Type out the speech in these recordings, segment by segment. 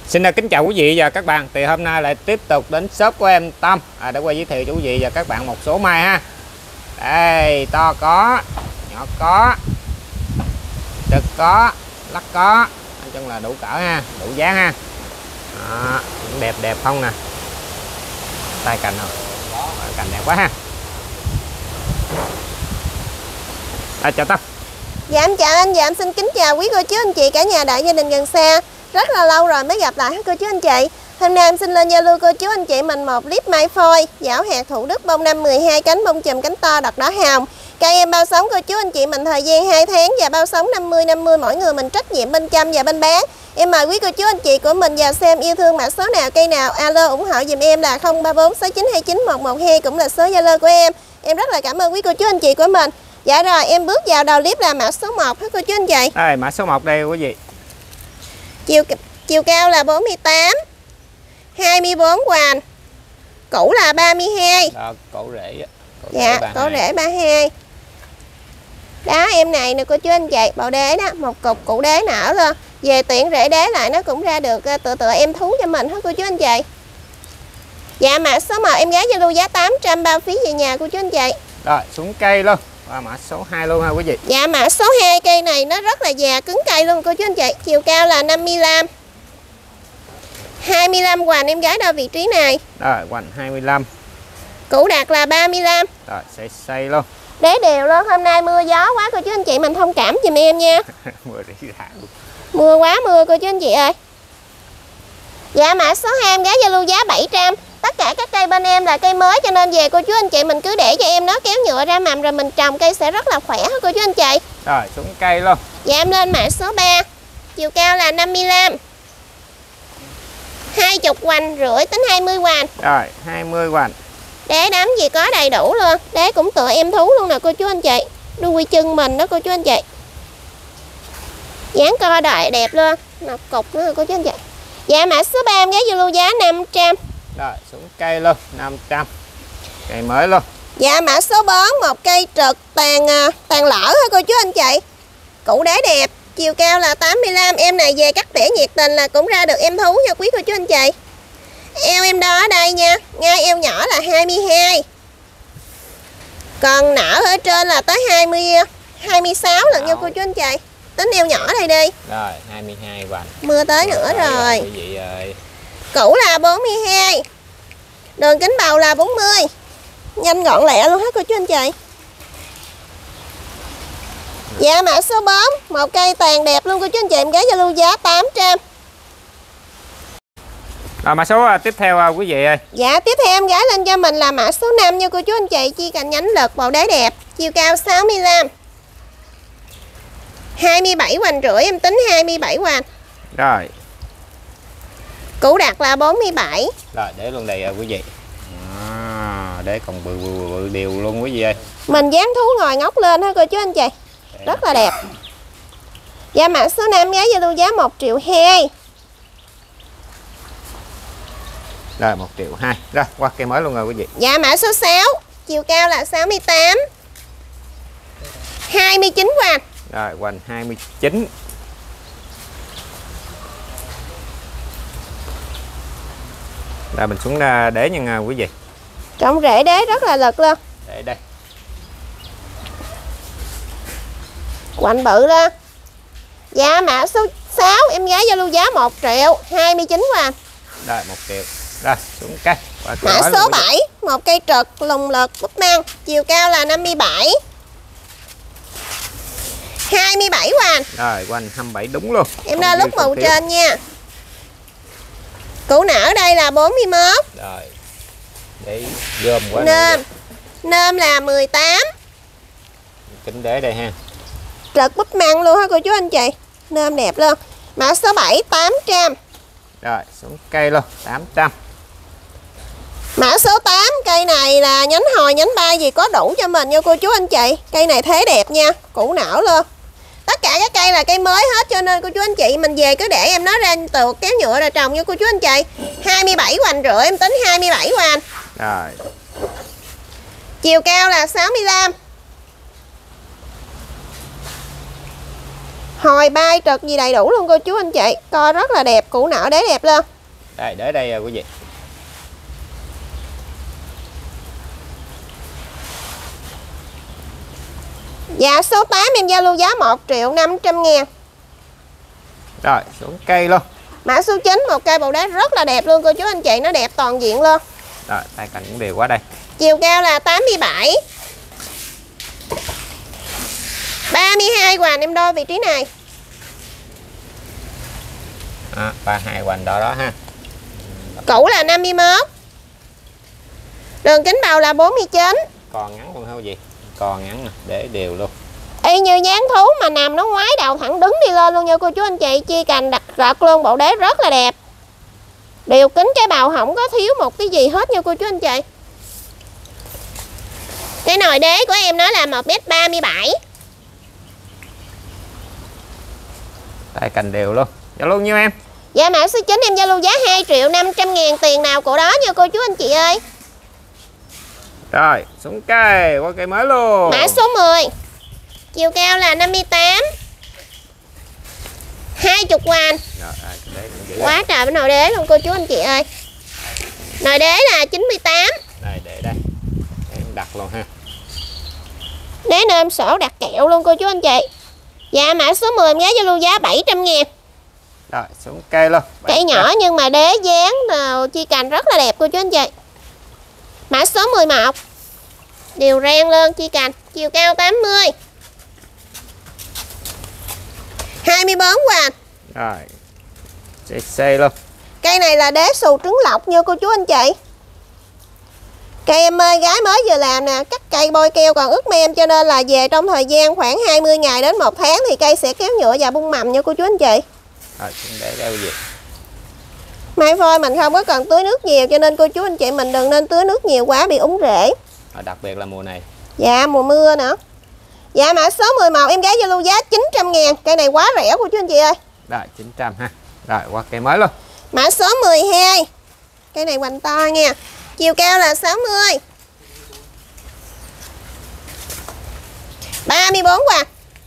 Xin kính chào quý vị và các bạn. Thì hôm nay lại tiếp tục đến shop của em Tâm để quay giới thiệu cho quý vị và các bạn một số mai ha. Đây, to có, nhỏ có, trực có, lắc có, nói chung là đủ cỡ ha, đủ dáng ha. Đó, đẹp đẹp không nè. Tay cành không? Cành đẹp quá ha. Chào Tâm. Dạ em chào anh, dạ em xin kính chào quý cô chú anh chị cả nhà đại gia đình gần xa. Rất là lâu rồi mới gặp lại cô chú anh chị. Hôm nay em xin lên giao lưu cô chú anh chị mình một clip mai phôi giảo hạt Thủ Đức bông 512 cánh bông chùm cánh to đọt đỏ hồng. Cây em bao sống cô chú anh chị mình thời gian 2 tháng và bao sống 50-50 mỗi người mình trách nhiệm bên chăm và bên bán. Em mời quý cô chú anh chị của mình vào xem yêu thương mã số nào cây nào alo ủng hộ dùm em là 034 6929 112 cũng là số Zalo của em. Em rất là cảm ơn quý cô chú anh chị của mình. Dạ rồi em bước vào đầu clip là mã số 1 hết cô chú anh chị. Đây mã số 1 đây quý vị. Chiều cao là 48, 24 hoành, cũ là 32. Đó, cổ rễ. Dạ, cổ rễ 32. Đó em này nè cô chú anh chị, bầu đế đó, một cục củ đế nở luôn. Về tiện rễ đế lại nó cũng ra được tựa em thú cho mình hết cô chú anh chị. Dạ mã số 1 em gái Zalo giá 800 bao phí về nhà cô chú anh chị. Rồi xuống cây luôn. Và mã số 2 luôn ha quý vị. Dạ mã số 2 cây này nó rất là già cứng cây luôn cô chú anh chị. Chiều cao là 55, 25 hoành em gái đo vị trí này. Rồi hoành 25. Củ đạt là 35. Rồi xây luôn. Đế đều luôn, hôm nay mưa gió quá cô chú anh chị mình thông cảm giùm em nha. Mưa rỉ rả luôn. Mưa quá mưa cô chú anh chị ơi. Dạ mã số 2 em gái Zalo giá 700. Tất cả các cây bên em là cây mới cho nên về cô chú anh chị mình cứ để cho em nó kéo nhựa ra mầm rồi mình trồng cây sẽ rất là khỏe cô chú anh chị. Rồi xuống cây luôn. Dạ em lên mã số 3. Chiều cao là 55, 20 hoành rưỡi tính 20 hoành. Rồi 20 hoành. Đế đám gì có đầy đủ luôn. Đế cũng tựa em thú luôn nè cô chú anh chị. Đuôi chân mình đó cô chú anh chị. Dáng co đợi đẹp luôn. Nọc cục nữa cô chú anh chị. Dạ mã số 3 em gái Zalo giá 500. Rồi xuống cây luôn 500. Cây mới luôn. Dạ mã số 4 một cây trực tàn lỡ hả cô chú anh chị. Củ đế đẹp. Chiều cao là 85. Em này về cắt tỉa nhiệt tình là cũng ra được em thú nha quý cô chú anh chị. Eo em đo ở đây nha. Ngay eo nhỏ là 22. Còn nở ở trên là tới 26 lần nha cô chú anh chị. Tính eo nhỏ đây đi. Rồi 22 hoành. Mưa tới nữa rồi. Quý vị ơi. Củ là 42. Đường kính bầu là 40. Nhanh gọn lẹ luôn hết cô chú anh chị. Dạ mã số 4 một cây tàn đẹp luôn cô chú anh chị em gái Zalo giá 800. Rồi mã số tiếp theo quý vị ơi. Dạ tiếp theo em gái lên cho mình là mã số 5 nha cô chú anh chị. Chi cành nhánh lực bầu đế đẹp. Chiều cao 65, 27 hoành rưỡi em tính 27 hoành. Rồi. Củ đạt là 47. Rồi để luôn đây quý vị. Để còn bự đều luôn quý vị ơi. Mình dán thú ngồi ngóc lên ha cô chú anh chị. Rất là đẹp. Dạ mã số 5 gái Zalo giá 1.200.000. Rồi 1.200.000. Rồi qua cây mới luôn rồi quý vị. Dạ mã số 6 chiều cao là 68, 29 hoành. Rồi hoành 29. Rồi mình xuống đế nha quý vị. Trọng rễ đế rất là lực luôn. Để đây. Quạnh bự lên. Dạ mã số 6 em gái Zalo giá 1.029.000 hoành. Rồi 1 triệu. Rồi xuống cây. Mã số 7 một cây trực lùng lực búp măng. Chiều cao là 57, 27 hoành. Rồi hoành 27 đúng luôn. Em đo lúc màu trên nha. Củ nở đây là 41. Rồi. Để gom quá. Nơm là 18. Kính đế đây ha. Trực búp măng luôn ha cô chú anh chị. Nơm đẹp luôn. Mã số 7 800. Rồi xuống cây luôn 800. Mã số 8 cây này là nhánh hồi nhánh bay gì có đủ cho mình nha cô chú anh chị. Cây này thế đẹp nha, củ nở luôn. Tất cả các cây là cây mới hết cho nên cô chú anh chị mình về cứ để em nó ra tược kéo nhựa ra trồng nha cô chú anh chị. 27 hoành rưỡi em tính 27 hoành. Rồi. Chiều cao là 65, Hồi bay trật gì đầy đủ luôn cô chú anh chị. Coi rất là đẹp, củ nở đế đẹp luôn. Đây, để đây quý vị. Dạ số 8 em giao lưu giá 1.500.000. Rồi xuống cây luôn. Mã số 9 một cây bầu đá rất là đẹp luôn cô chú anh chị, nó đẹp toàn diện luôn. Rồi tay cành cũng đều quá đây. Chiều cao là 87, 32 hoành em đo vị trí này. 32 hoành đó ha. Củ là 51, đường kính bầu là 49. Còn ngắn không hả quý vị? Còn ngắn nè, để đều luôn. Y như dáng thú mà nằm nó ngoái đầu thẳng đứng đi lên luôn nha cô chú anh chị. Chia cành đặt rợt luôn, bộ đế rất là đẹp. Điều kính cái bầu không có thiếu một cái gì hết nha cô chú anh chị. Cái nồi đế của em nó là 1m37. Tay cành đều luôn. Giao lưu nhiêu em? Dạ mã số 9 em giao lưu giá 2.500.000, tiền nào của đó nha cô chú anh chị ơi. Rồi xuống cây, qua cây mới luôn. Mã số 10, chiều cao là 58, 20 hoành. Quá trời với nồi đế luôn cô chú anh chị ơi. Nồi đế là 98. Đây để đây. Em đặt luôn ha. Đế nêm sổ đặt kẹo luôn cô chú anh chị. Dạ mã số 10 em giá giao lưu giá 700.000. Rồi xuống cây luôn. Cây nhỏ nhưng mà đế dáng chi cành rất là đẹp cô chú anh chị. Mã số 11, đều ren lên chi cành, chiều cao 80, 24 hoành. Rồi CC luôn. Cây này là đế xù trứng lọc nha cô chú anh chị. Cây em ơi, gái mới vừa làm nè, cắt cây bôi keo còn ướt mem, cho nên là về trong thời gian khoảng 20 ngày đến 1 tháng thì cây sẽ kéo nhựa và bung mầm nha cô chú anh chị. Rồi để đeo gì. Mai phôi mình không có cần tưới nước nhiều, cho nên cô chú anh chị mình đừng nên tưới nước nhiều quá bị úng rễ. Đặc biệt là mùa này. Dạ mùa mưa nữa. Dạ mã số 11 em gái giao lưu giá 900.000. Cây này quá rẻ cô chú anh chị ơi. Rồi 900 ha. Rồi qua cây mới luôn. Mã số 12, cây này hoành to nha, chiều cao là 60, 34 hoành.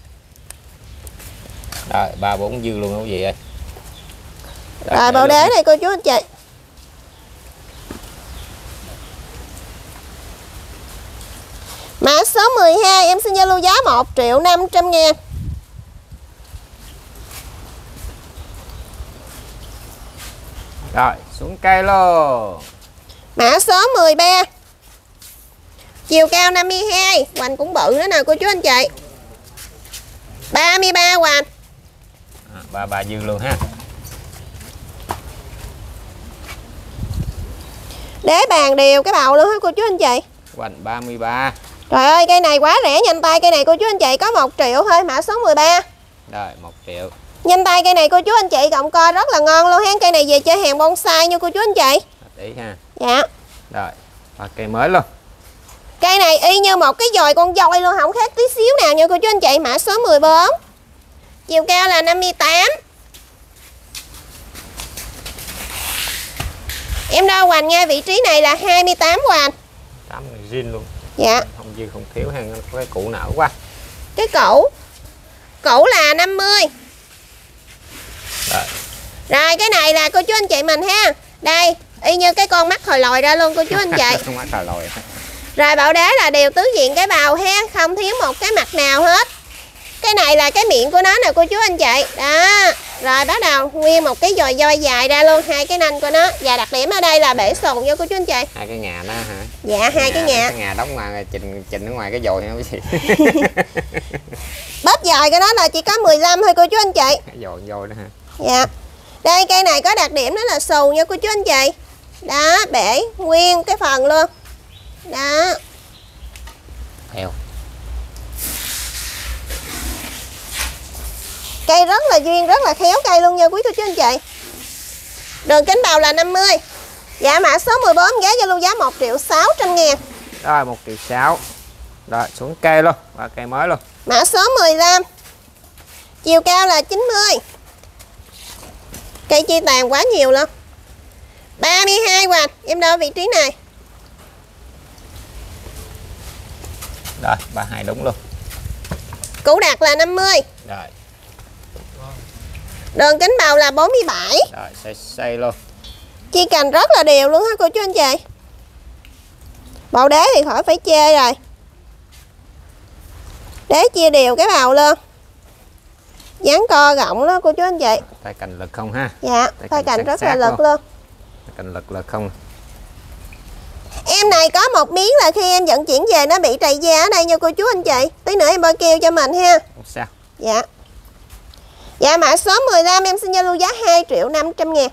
Rồi 34 dư luôn quý vị ơi. Rồi bộ đế này cô chú anh chị. Mã số 12 em xin giao lưu giá 1.500.000. Rồi xuống cây luôn. Mã số 13, chiều cao 52, hoành cũng bự nữa nè cô chú anh chị, 33 hoành. 33 dư luôn ha. Đế bàn đều cái bầu luôn hả cô chú anh chị. Hoành 33. Trời ơi cây này quá rẻ, nhanh tay cây này cô chú anh chị có 1 triệu thôi. Mã số 13. Rồi 1 triệu. Nhanh tay cây này cô chú anh chị, cộng co rất là ngon luôn ha. Cây này về chơi hàng bonsai nha cô chú anh chị. Ý ha. Dạ. Rồi qua cây mới luôn. Cây này y như một cái dòi con voi luôn, không khác tí xíu nào nha cô chú anh chị. Mã số 14, chiều cao là 58. Em đo hoành nha, vị trí này là 28 hoành. 8 này zin luôn. Dạ. Không dư không thiếu ha, có cái củ nở quá. Cái củ là 50. Rồi. Rồi cái này là cô chú anh chị mình ha. Đây, y như cái con mắt hồi lòi ra luôn cô chú anh chị. Con mắt hồi lòi. Rồi bạo đá là đều tứ diện cái bào ha, không thiếu một cái mặt nào hết. Cái này là cái miệng của nó nè cô chú anh chị. Đó. Rồi bắt đầu nguyên một cái dòi voi dài ra luôn, 2 cái nanh của nó. Và đặc điểm ở đây là bể sồn nha cô chú anh chị. 2 cái nhà đó hả? Dạ, 2 cái nhà. Cái nhà đóng ngoài trình ở ngoài cái dòi nha quý vị. Bóp dòi cái đó là chỉ có 15 thôi cô chú anh chị. Cái dòi đó hả? Dạ. Đây cây này có đặc điểm đó là xù nha cô chú anh chị. Đó, bể nguyên cái phần luôn. Đó. Theo. Cây rất là duyên, rất là khéo cây luôn nha quý cô chú anh chị. Đường kính bào là 50. Dạ mã số 14 giá giao lưu giá 1.600.000. Rồi 1,6 triệu. Rồi xuống cây luôn, và cây mới luôn. Mã số 15, chiều cao là 90. Cây chi tàn quá nhiều luôn. 32 hoành, em đo vị trí này. Rồi 32 đúng luôn. Củ đạt là 50. Rồi. Đường kính bầu là 47. Rồi xây luôn. Chi cành rất là đều luôn ha cô chú anh chị. Bầu đế thì khỏi phải chê rồi. Đế chia đều cái bầu lên. Dáng co rộng đó cô chú anh chị. Tay cành lực không ha? Dạ, tay cành rất là lực luôn. Cành lực không? Em này có một miếng là khi em vận chuyển về nó bị trầy da ở đây nha cô chú anh chị. Tí nữa em bao keo cho mình ha. Không sao. Dạ. Dạ mã số 15 em xin Zalo giá 2.500.000.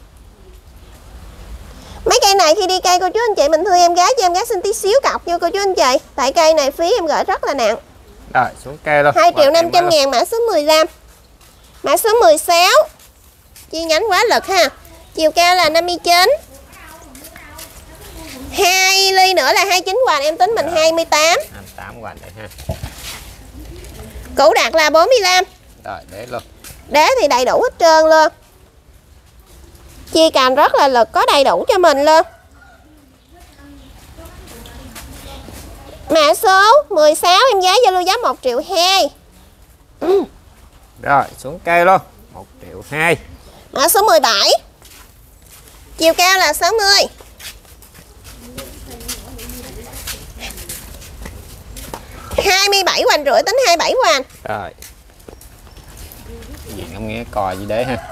Mấy cây này khi đi cây cô chú anh chị mình thương em gái cho em gái xin tí xíu cọc nha cô chú anh chị. Tại cây này phí em gửi rất là nặng. Rồi xuống cây luôn. 2.500.000 mã số 15. Mã số 16. Chi nhánh quá lực ha. Chiều cao là 59. 2 ly nữa là 29 hoành, em tính mình 28. 28 hoành đây ha. Củ đạt là 45. Rồi để luôn. Đế thì đầy đủ hết trơn luôn. Chia cành rất là lực, có đầy đủ cho mình luôn. Mã số 16 em giá Zalo giá 1.200.000. Rồi xuống cây luôn. 1.200.000. Mã số 17. Chiều cao là 60. 27 hoành rưỡi tính 27 hoành. Rồi. Gì không nghe cò gì đấy ha.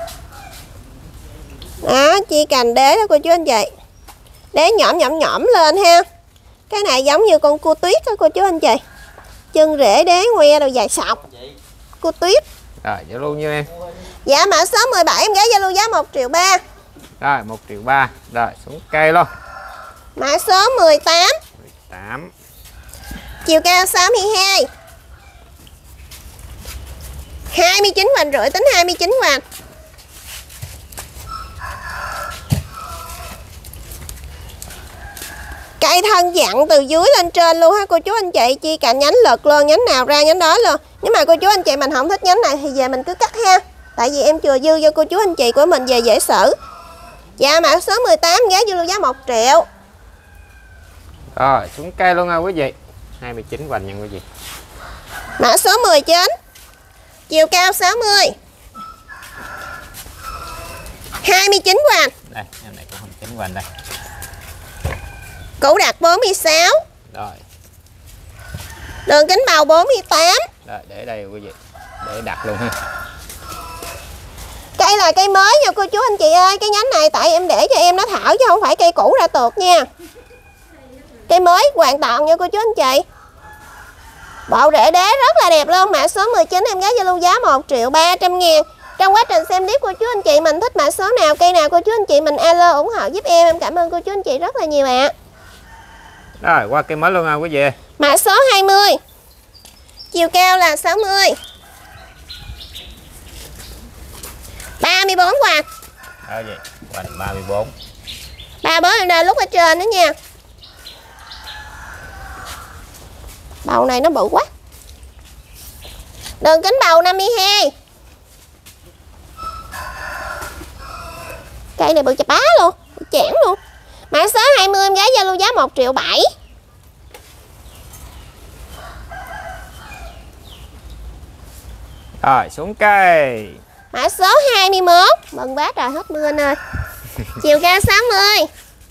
Đó, chia cành đế đó cô chú anh chị. Đế nhõm lên ha. Cái này giống như con cua tuyết đó cô chú anh chị. Chân rễ đế ngoe đồ dài sọc. Cua tuyết. Rồi vậy luôn như em. Dạ mã số 17 em gái Zalo giá 1.300.000. Rồi 1.300.000. Rồi xuống cây luôn. Mã số 18. 18. Chiều cao 62. 29 hoành rưỡi tính 29 hoành. Cây thân dặn từ dưới lên trên luôn ha cô chú anh chị. Chia cạnh nhánh lực luôn, nhánh nào ra nhánh đó luôn. Nhưng mà cô chú anh chị mình không thích nhánh này thì về mình cứ cắt ha. Tại vì em chừa dư cho cô chú anh chị của mình về dễ xử. Dạ mã số 18 giá Zalo giá 1 triệu. Rồi xuống cây luôn nha quý vị. 29 hoành nha quý vị. Mã số 19. Chiều cao 60. 29 hoành. Đây, em này cũng 29 hoành đây. Củ đạt 46. Rồi. Đường kính bầu 48. Rồi để đây quý vị. Để đặt luôn ha. Cây là cây mới nha cô chú anh chị ơi. Cái nhánh này tại em để cho em nó thở chứ không phải cây cũ ra tược nha. Cây mới hoàn toàn nha cô chú anh chị. Bộ rễ đế rất là đẹp luôn. Mã số 19 em gái Zalo giá 1.300.000. Trong quá trình xem clip cô chú anh chị mình thích mã số nào cây nào cô chú anh chị mình alo ủng hộ giúp em cảm ơn cô chú anh chị rất là nhiều ạ. Rồi qua cây mới luôn nha quý vị. Mã số 20. Chiều cao là 60. 34 hoành. Đó vậy. Hoành 34. 34 em đợi lúc ở trên đó nha. Bầu này nó bự quá. Đường kính bầu 52. Cây này bự chà bá luôn, bự chẽn luôn. Mã số 20 em gái Zalo giá 1.700.000. Rồi xuống cây. Mã số 21. Mừng quá trời hết mưa anh ơi. Chiều cao 60.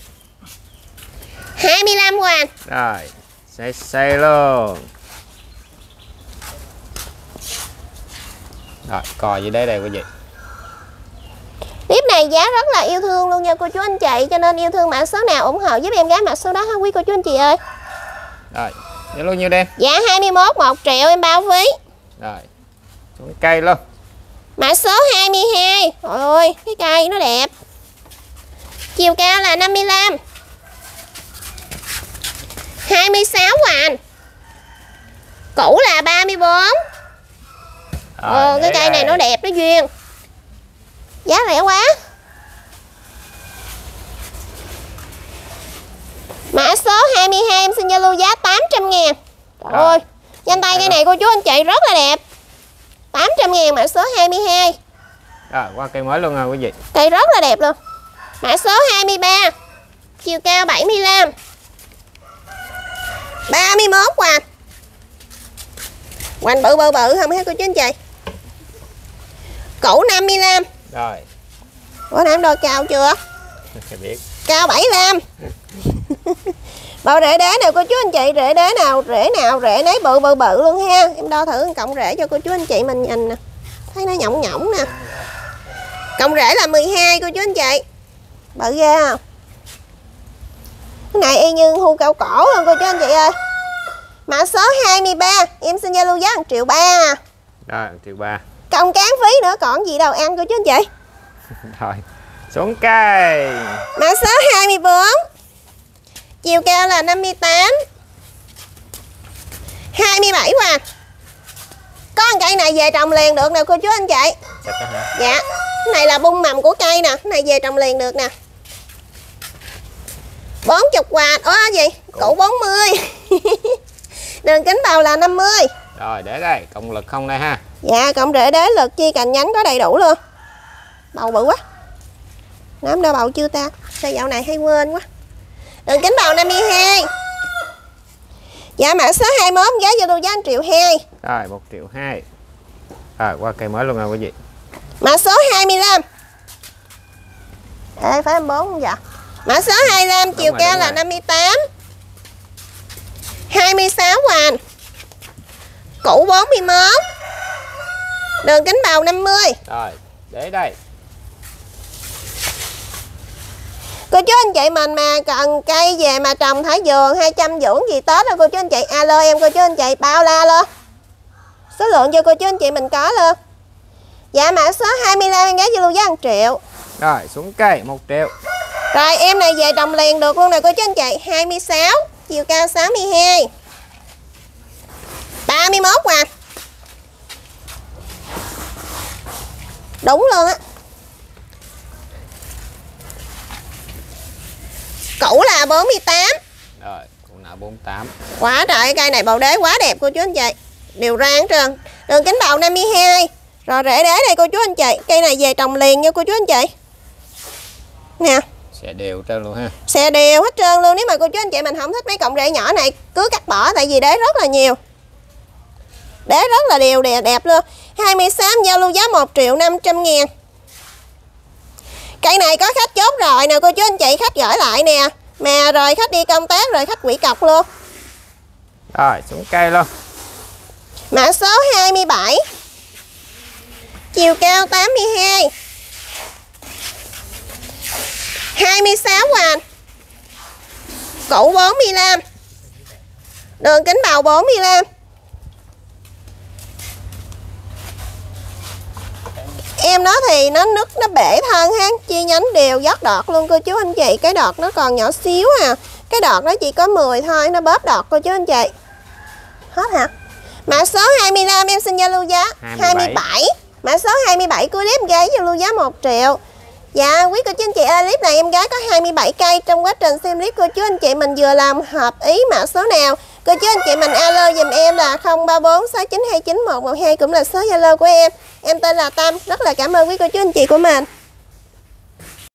25 hoành. Rồi xây luôn. Rồi cò gì đây quý vị. Clip này giá rất là yêu thương luôn nha cô chú anh chị. Cho nên yêu thương mã số nào ủng hộ giúp em gái mã số đó ha quý cô chú anh chị ơi. Rồi giá luôn nhiêu đêm. Giá 21 1 triệu em bao phí. Rồi xuống cây luôn. Mã số 22. Trời ơi cái cây nó đẹp. Chiều cao là 55. 26 hoành. Cũ là 34. Cái cây này nó đẹp nó duyên. Giá rẻ quá. Mã số 22 em xin Zalo giá 800.000. Trời ơi, nhanh tay cây này cô chú anh chị rất là đẹp. 800.000 mã số 22. Rồi qua cây mới luôn nha quý vị. Cây rất là đẹp luôn. Mã số 23. Chiều cao 75. 31 hoành. Hoành bự không hả cô chú anh chị. Củ 55. Rồi. Bữa nay em đo cao chưa? Biết. Cao 75. Bầu rễ đế nè cô chú anh chị, rễ đế nào rễ nấy bự luôn ha. Em đo thử cọng rễ cho cô chú anh chị mình nhìn nè. Thấy nó nhõng nhõng nè. Cọng rễ là 12 cô chú anh chị. Bự ghê không? Cái này y như hươu cao cổ luôn cô chú anh chị ơi. Mã số 23, em xin Zalo giá 1,3 triệu. Rồi, 1,3 triệu. Cộng cán phí nữa còn gì đâu ăn cô chú anh chị. Rồi, xuống cây. Mã số 24, chiều cao là 58, 27 qua. Con cây này về trồng liền được nè cô chú anh chị. Dạ, cái này là bung mầm của cây nè, cái này về trồng liền được nè. 40W, gì? Củ 40. Đường kính bầu là 50. Rồi, để đây, cộng lực không đây ha. Dạ, cộng rễ đế lực chi cành nhánh có đầy đủ luôn. Bầu bự quá. Nắm đo bầu chưa ta? Sao dạo này hay quên quá. Đường kính bầu 52. Dạ, mã số 21, giá Zalo giá 1,2 triệu. Rồi, 1,2 triệu. Rồi, qua cây mới luôn nè quý vị. Mã số 25. Ê, phải 24 không dạ? Mã số 25, chiều cao là 58, 26 hoành, củ 41, đường kính bầu 50. Rồi, để đây. Cô chú anh chị mình mà cần cây về mà trồng thái vườn hay chăm dưỡng gì Tết đó cô chú anh chị alo em cô chú anh chị bao la luôn. Số lượng cho cô chú anh chị mình có luôn. Dạ, mã số 25 em giá Zalo giá 1 triệu. Rồi, xuống cây 1 triệu. Rồi em này về trồng liền được luôn nè cô chú anh chị. 26, chiều cao 62, 31 à. Đúng luôn á. Củ là 48. Rồi, củ nào 48. Quá trời, cây này bầu đế quá đẹp cô chú anh chị. Đều ra hết trơn. Đường kính bầu 52. Rồi rễ đế đây cô chú anh chị. Cây này về trồng liền nha cô chú anh chị. Nè. Sẽ đều trơn luôn ha. Sẽ đều hết trơn luôn. Nếu mà cô chú anh chị mình không thích mấy cọng rễ nhỏ này cứ cắt bỏ, tại vì đế rất là nhiều. Đế rất là đều đẹp luôn. 26 Zalo giá 1.500.000. Cây này có khách chốt rồi nè cô chú anh chị, khách gửi lại nè. Mà rồi khách đi công tác rồi khách quỷ cọc luôn. Rồi, xuống cây luôn. Mã số 27, chiều cao 82, 26 hoành, củ 45, đường kính bầu 45. Em nói thì nó nứt, nó bể thân ha, chi nhánh đều dốc đọt luôn cô chú anh chị. Cái đọt nó còn nhỏ xíu à. Cái đọt nó chỉ có 10 thôi, nó bóp đọt cô chú anh chị. Hết hả? Mã số 25 em xin Zalo giá 27. Mã số 27 của clip gái Zalo giá 1 triệu. Dạ quý cô chú anh chị ơi, clip này em gái có 27 cây. Trong quá trình xem clip cô chú anh chị mình vừa làm hợp ý mã số nào, cô chú anh chị mình alo dùm em là 034 6929 112 cũng là số Zalo của em. Em tên là Tâm. Rất là cảm ơn quý cô chú anh chị của mình.